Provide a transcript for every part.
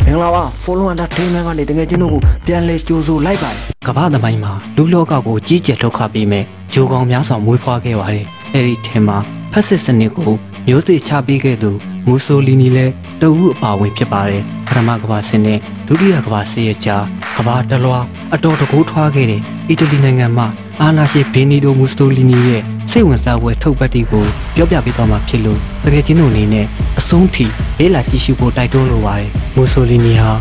င်္ဂလာပါ Follow Entertainment ကနေတကယ်ချင်းတို့ကိုပြန်လဲကြိုးဆိုလိုက်ပါတယ်ကမ္ဘာသမိုင်းမှာလူလောကကိုကြီးကျယ်ဒုက္ခပေးမဲ့ဂျိုကောင်များစွာမွေးဖွားခဲ့ပါတယ်အဲဒီထင်မှာဖက်စစ်စနစ်ကိုမျိုးစေ့ချပေးခဲ့သူမူဆိုလီနီလည်းတဦးအပါဝင်ဖြစ်ပါတယ်ပထမကမ္ဘာစစ်နဲ့ဒုတိယကမ္ဘာစစ်ရဲ့ကြားကမ္ဘာတလွှားအတော်တကိုးထွားခဲ့တဲ့အီတလီနိုင်ငံမှာအာနာရှင်ဘီနီဒိုမူဆိုလီနီရဲ့စိတ်ဝင်စားပွဲထုတ်ပတ်တီကိုပြောပြပေးသွားမှာဖြစ်လို့တကယ်ချင်းတို့အနေနဲ့အဆုံးထိလေးလာကြည့်ရှုဖို့တိုက်တွန်းလိုပါတယ်မူဆိုလီနီဟာ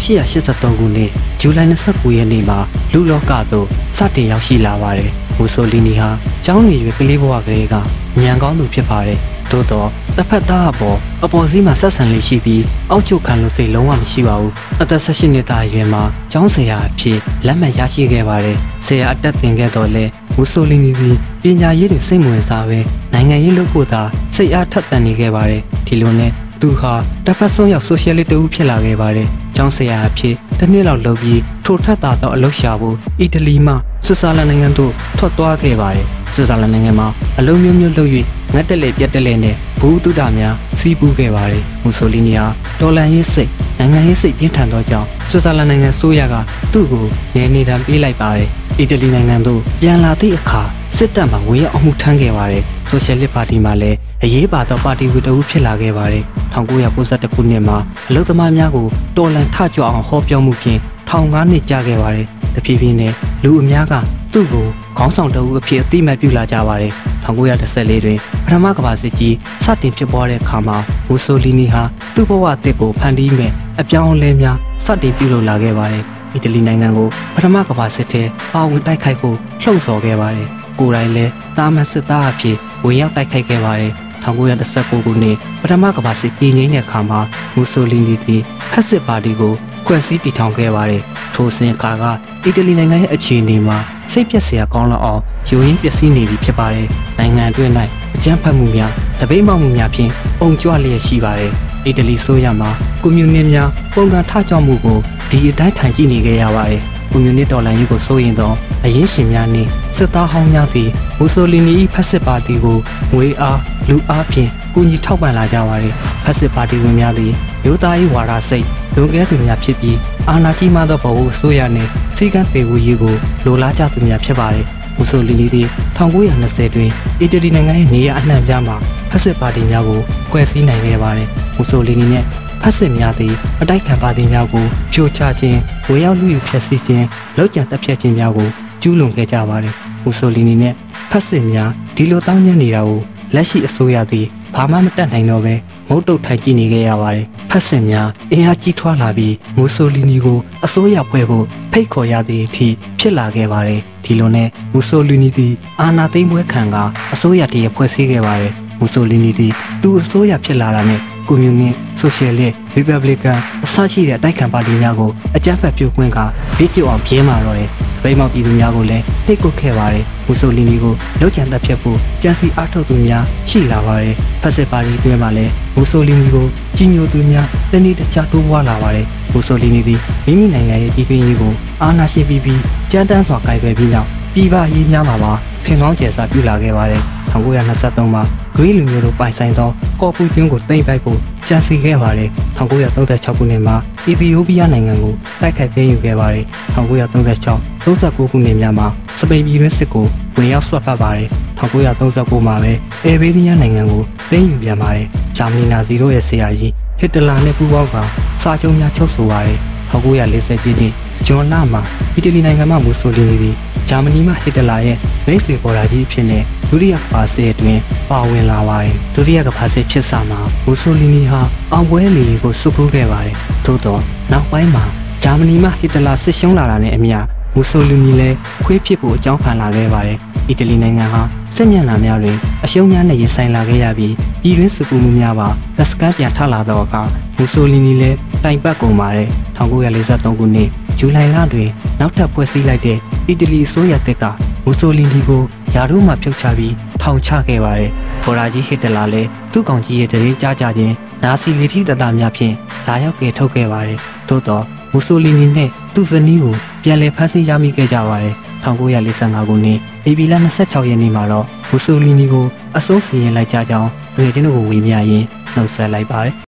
1883ခုနှစ်ဇူလိုင်29ရက်နေ့မှာလူလောကသို့စတင်ရောက်ရှိလာပါတယ်မူဆိုလီနီဟာကျောင်းနေရွယ်ကလေးဘဝကလေးကဉာဏ်ကောင်းသူဖြစ်ပါတယ်သို့တော့တစ်ဖက်သားအပေါ်စီးမှာဆက်ဆံလေးရှိပြီးအောက်ချုပ်ခံလို့စိတ်လုံးဝမရှိပါဘူးအသက်18နှစ်သားအရွယ်မှာကျောင်းဆရာအဖြစ်လက်မှတ်ရရှိခဲ့ပါတယ်ဆရာအတက်သင်ခဲ့တော့လဲမူဆိုလီနီသည်ပညာရေးတွင်စိတ်ဝင်စားပဲနိုင်ငံရေးလုပ်ဖို့သာစိတ်အားထက်သန်နေခဲ့ပါတယ်ဒီလိုနဲ့သူဟာတစ်ဖက်ဆုံးရောက်ဆိုရှယ်လစ်တူဖြစ်လာခဲ့ပါတယ်ကျောင်းဆရာအဖြစ်တစ်နှစ်လောက်လုပ်ပြီးထိုထက်သာသောအလုပ်ရှာဖို့အီတလီမှဆွစ်ဇာလန်နိုင်ငံသို့ထွက်သွားခဲ့ပါတယ်ဆွစ်ဇာလန်နိုင်ငံမှာအလုပ်မျိုးလုပ်၍ငတ်တက်လေပြတ်တက်လေနဲ့ဘူတုဒများစီးပူးခဲ့ပါတယ်မူဆိုလီနီဟာတော်လန်ရေးစိတ်နိုင်ငံရေးစိတ်ပြင်းထန်သောကြောင့်ဆွစ်ဇာလန်နိုင်ငံဆိုရကသူ့ကိုနေတံပေးလိုက်ပါတယ်အီတလီနိုင်ငံသို့ပြန်လာသည့်အခါစစ်တပ်မှဝင်ရောက်အမှုထမ်းခဲ့ပါတယ်ဆိုရှယ်လစ်ပါတီမှလည်းအရေးပါသောပါတီဝင်တအုပ်ဖြစ်လာခဲ့ပါတယ်1992ခုနှစ်မှာအလုပ်သမားများကိုတော်လန်ထကြွအောင်ဟောပြောမှုဖြင့်ထောင်9နှစ်ကြာခဲ့ပါတယ်တဖြည်းဖြည်းနဲ့လူအများကသူ့ကိုခေါင်းဆောင်တအုပ်အဖြစ်အသိမှတ်ပြုလာကြပါတယ်1914တွင်ပထမကမ္ဘာစစ်ကြီးစတင်ဖြစ်ပွားတဲ့အခါမှာမူဆိုလီနီဟာသူ့ဘဝအသစ်ကိုဖန်တီးမဲ့အပြောင်းအလဲများစတင်ပြုလုပ်လာခဲ့ပါတယ်အီတလီနိုင်ငံကိုပထမကမ္ဘာစစ်ထဲပါဝင်တိုက်ခိုက်ဖို့လှုံ့ဆော်ခဲ့ပါတယ်ကိုယ်တိုင်လည်းတာမန်စစ်သားအဖြစ်ဝင်ရောက်တိုက်ခိုက်ခဲ့ပါတယ်1919ခုနှစ်ပထမကမ္ဘာစစ်ပြည်ငြိမ်းတဲ့အခါမှာမူဆိုလီနီသည်ဖက်စစ်ပါတီကိုဖွဲ့စည်းတည်ထောင်ခဲ့ပါတယ်ထိုစဉ်အခါကအီတလီနိုင်ငံရဲ့အခြေအနေမှာစိတ်ပျက်စရာကောင်းလောက်အောင်ယိုယင်းပျက်စီးနေပြီဖြစ်ပါတယ်နိုင်ငံအတွင်း၌အကြမ်းဖက်မှုများတပိတ်မောက်မှုများဖြင့်ပုံကြွလျက်ရှိပါတယ်အီတလီဆိုရမှာကွန်မြူနစ်များပုံကထကြွမှုကိုဒီအတိုင်းထိုင်ကြည့်နေခဲ့ရပါတယ်ကွန်မြူနစ်တော်လှန်ရေးကိုစိုးရင်သောအရင်းရှင်များနှင့်စစ်သားဟောင်းများသည်မူဆိုလီနီ၏ဖက်စစ်ပါတီကိုငွေအားလူအားဖြင့်ကူညီထောက်ပံ့လာကြပါတယ်ဖက်စစ်ပါတီဝင်များသည်မျိုးသားရေးဝါဒစိတ်လွန်ကဲသူများဖြစ်ပြီးအာဏာကြီးမားသောဗဟိုအစိုးရနှင့်စီကံပေဝူရေးကိုလိုလားကြသူများဖြစ်ပါတယ်မူဆိုလီနီသည်1920တွင်အီတလီနိုင်ငံရဲ့နေရာအနှံ့ပြားမှာဖက်စစ်ပါတီများကိုဖွဲ့စည်းနိုင်ခဲ့ပါတယ်မူဆိုလီနီနှင့်ဖက်စစ်များသည်အတိုက်ခံပါတီများကိုဖြိုချခြင်းဝေရောက်လူယူဖျက်ဆီးခြင်းလောက်ကျန်တပ်ဖြတ်ခြင်းများကိုကျူးလွန်ခဲ့ကြပါတယ်မူဆိုလီနီနှင့်ဖက်စစ်များဒီလိုတောင်းကျမ်းနေတာကိုလက်ရှိအစိုးရသည်ဘာမှမတတ်နိုင်တော့ပဲမုတ်တုတ်ထိုင်ကြည့်နေခဲ့ရပါတယ်ဖက်စစ်များအင်အားကြီးထွားလာပြီးမူဆိုလီနီကိုအစိုးရဖွဲ့ဖို့ဖိတ်ခေါ်ရသည့်အထိဖြစ်လာခဲ့ပါတယ်ဒီလိုနဲ့မူဆိုလီနီသည်အာဏာသိမ်းပွဲခံကအစိုးရတည်းဖွဲ့စည်းခဲ့ပါတယ်မူဆိုလီနီသည်သူအစိုးရဖြစ်လာတာနဲ့ကွန်မြူနစ်ဆိုရှယ်လစ်ရီပတ်ဘလီကန်အစရှိတဲ့အတိုက်ခံပါတီများကိုအကြမ်းဖက်ပြုတ်ခွင့်ကဗစ်ကျော်အောင်ပြင်းမာတော့တယ်ဗိမောက်ပြည်သူများကိုလည်းနှိပ်ကွပ်ခဲ့ပါတယ်မူဆိုလီနီကိုလောက်ကျန်တပ်ဖြတ်ဖို့ကြံစီအားထုတ်သူများရှိလာပါတယ်ဖက်စစ်ပါတီတွင်မှလည်းမူဆိုလီနီကိုကြီးညိုသူများတနေ့တခြားတိုးပွားလာပါတယ်မူဆိုလီနီသည်မိမိနိုင်ငံရဲ့ပြည်တွင်းရေးကိုအာဏာရှင်ပြီးကြမ်းတမ်းစွာကိုင်တွယ်ပြီးနောက်ပြည်ပရေးများမှာဖင်ကောင်းကျယ်စာပြုလာခဲ့ပါတယ်1923မှာဂရိလူမျိုးတို့ပိုင်ဆိုင်သောကော်ပူကျွန်းကိုသိမ်းပိုက်ဖို့ကြံစည်ခဲ့ပါတယ်1936ခုနှစ်မှာအီသီယိုးပီးယားနိုင်ငံကိုတိုက်ခိုက်သိမ်းယူခဲ့ပါတယ်1936-39ခုနှစ်များမှာစပိန်ပြည်တွင်းစစ်ကိုဝင်ရောက်ဆွတ်ဖက်ပါတယ်1939မှာပဲအေဘေးနီးယားနိုင်ငံကိုသိမ်းယူပြန်ပါတယ်ဂျာမနီနာဇီတို့ရဲ့ဆရာကြီးဟစ်တလာနဲ့ပူးပေါင်းကစာချုပ်များချုပ်ဆိုပါတယ်1940ပြည့်နှစ်ဂျွန်လမှာအီတလီနိုင်ငံမှမူဆိုလီနီသည်ဂျာမနီမှဟစ်တလာရဲ့မိတ်ဆွေပေါ်လာကြီးအဖြစ်နဲ့ဒုတိယကမ္ဘာစစ်အတွင်းပါဝင်လာပါတယ်ဒုတိယကမ္ဘာစစ်ဖြစ်စမှာမူဆိုလီနီဟာအောင်ပွဲလီကိုစုခိုးခဲ့ပါတယ်သို့တော့နောက်ပိုင်းမှာဂျာမနီမှဟစ်တလာစစ်ရှုံးလာတာနဲ့အမျှမူဆိုလီနီလည်းခွေးဖြစ်ဖို့အကြောင်းဖန်လာခဲ့ပါတယ်အီတလီနိုင်ငံဟာစစ်မျက်နှာများတွင်အရှုံးများနဲ့ရင်ဆိုင်လာခဲ့ရပြီးပြည်တွင်းစစ်ပူမှုများပါလက်စကမ်းပြန်ထလာတော့အခါမူဆိုလီနီလည်းတိုင်ပတ်ကုန်ပါတယ်1943ခုနှစ်ဇူလိုင်လတွင်နောက်ထပ်ဖွဲ့စည်းလိုက်တဲ့အီတလီအစိုးရတပ်ကမူဆိုလီနီကိုယာတို့မှဖြုတ်ချပြီးထောင်ချခဲ့ပါတယ်ဘော်ရာကြီးဟစ်တလာလည်းသူ့ကောင်ကြီးရဲ့တရေကြားကြခြင်းနာစီလီတီတတများဖြင့်လာရောက်ကယ်ထုတ်ခဲ့ပါတယ်သို့တော့မူဆိုလီနီနဲ့သူ့ဇနီးကိုပြန်လည်ဖမ်းဆီးရမိခဲ့ကြပါတယ်1945ခုနှစ်ဧပြီလ26ရက်နေ့မှာတော့မူဆိုလီနီကိုအစိုးစီရင်လိုက်ကြကြောင်းတကယ်ချင်းတို့ကိုဝေမျှရင်းနှုတ်ဆက်လိုက်ပါတယ်